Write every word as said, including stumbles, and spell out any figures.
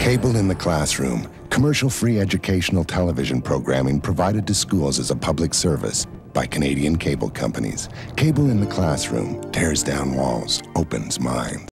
Cable in the Classroom, commercial-free educational television programming provided to schools as a public service by Canadian cable companies. Cable in the Classroom tears down walls, opens minds.